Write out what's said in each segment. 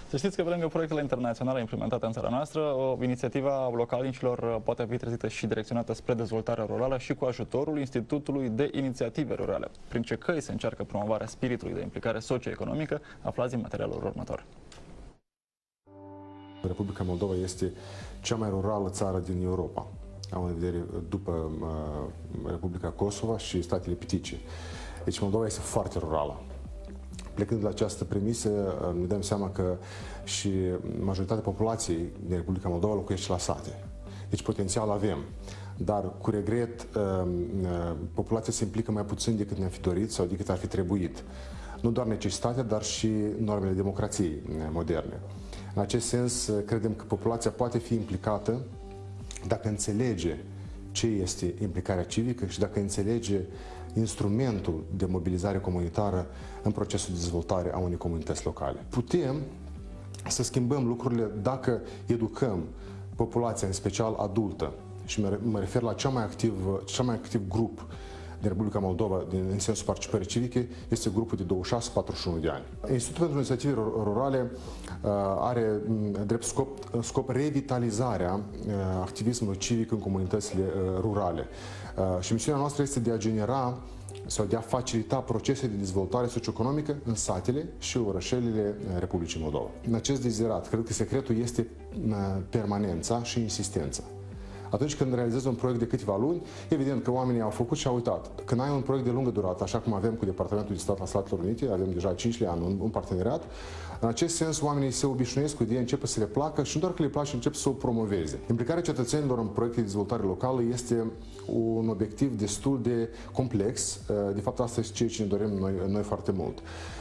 Să știți că pe lângă proiectele internaționale implementate în țara noastră, inițiativa localnicilor poate fi trezită și direcționată spre dezvoltarea rurală și cu ajutorul Institutului de Inițiative Rurale. Prin ce căi se încearcă promovarea spiritului de implicare socioeconomică, aflați în materialul următor. Republica Moldova este cea mai rurală țară din Europa, am în vedere după Republica Kosovo și statele Pitice. Deci Moldova este foarte rurală. Plecând de la această premisă, ne dăm seama că și majoritatea populației din Republica Moldova locuiește la sate. Deci potențial avem, dar cu regret populația se implică mai puțin decât ne-am fi dorit sau decât ar fi trebuit. Nu doar necesitatea, dar și normele democrației moderne. În acest sens, credem că populația poate fi implicată dacă înțelege ce este implicarea civică și dacă înțelege instrumentul de mobilizare comunitară în procesul de dezvoltare a unei comunități locale. Putem să schimbăm lucrurile dacă educăm populația, în special adultă, și mă refer la cel mai activ grup din Republica Moldova, în sensul participării civice, este grupul de 26-41 de ani. Institutul pentru Inițiative Rurale are drept scop revitalizarea activismului civic în comunitățile rurale. Și misiunea noastră este de a genera sau de a facilita procese de dezvoltare socioeconomică în satele și orășelele Republicii Moldova. În acest deziderat, cred că secretul este permanența și insistența. Atunci când realizezi un proiect de câteva luni, evident că oamenii au făcut și au uitat. Când ai un proiect de lungă durată, așa cum avem cu Departamentul de Stat al Statelor Unite, avem deja 5 ani un parteneriat, în acest sens oamenii se obișnuiesc cu ideea, începe să le placă și nu doar că le place, încep să o promoveze. Implicarea cetățenilor în proiecte de dezvoltare locală este un obiectiv destul de complex. De fapt, asta este ceea ce ne dorim noi foarte mult.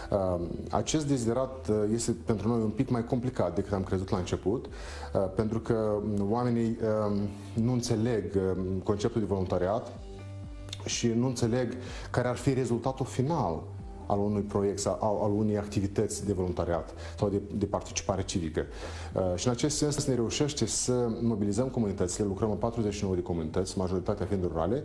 Acest deziderat este pentru noi un pic mai complicat decât am crezut la început, pentru că oamenii nu înțeleg conceptul de voluntariat și nu înțeleg care ar fi rezultatul final al unui proiect sau al unei activități de voluntariat sau de participare civică. Și în acest sens ne reușește să mobilizăm comunitățile, lucrăm în 49 de comunități, majoritatea fiind rurale,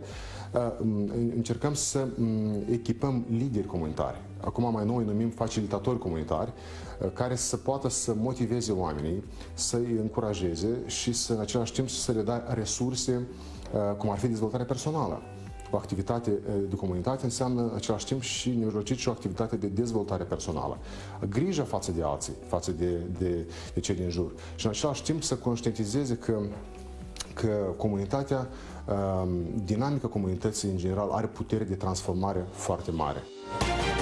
încercăm să echipăm lideri comunitari. Acum mai nou îi numim facilitatori comunitari, care să poată să motiveze oamenii, să-i încurajeze și să, în același timp, să le dea resurse, cum ar fi dezvoltare personală. O activitate de comunitate înseamnă în același timp și nemijlocit și o activitate de dezvoltare personală. Grijă față de alții, față de cei din jur. Și în același timp să conștientizeze că comunitatea, dinamica comunității în general, are putere de transformare foarte mare.